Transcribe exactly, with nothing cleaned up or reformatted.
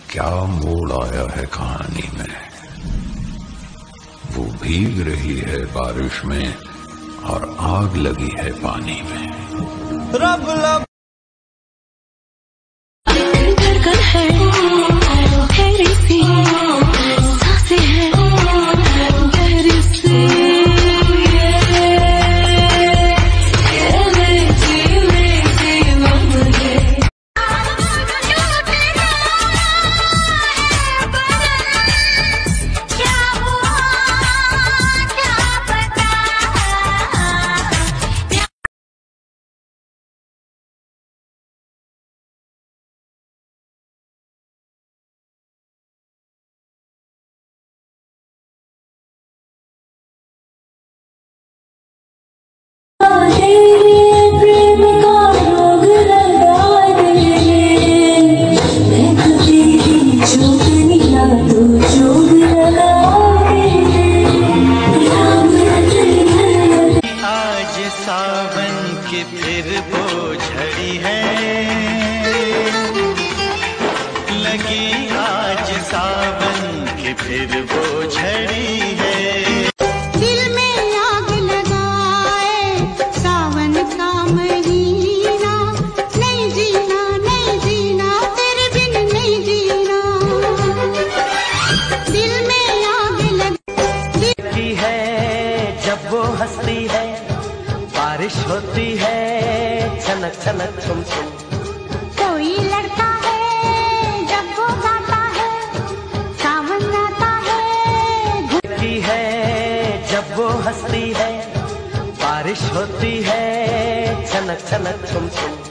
क्या मोड़ आया है कहानी में। वो भीग रही है बारिश में और आग लगी है पानी में। रब लब धड़कन है, तेरी सी सांसें हैं गहरी सी। सावन की फिर वो झड़ी है लगी, आज सावन की फिर वो झड़ी है। दिल में आग लगाए सावन का महीना, नहीं जीना नहीं जीना तेरे बिन नहीं जीना। दिल में आग लगती है जब वो हंसती है, बारिश होती है छनक छनक छुम छुम। कोई लड़का है जब वो गाता है, सावन आता है। घुटती है जब वो हंसती है, बारिश होती है छनक छनक छुम छुम।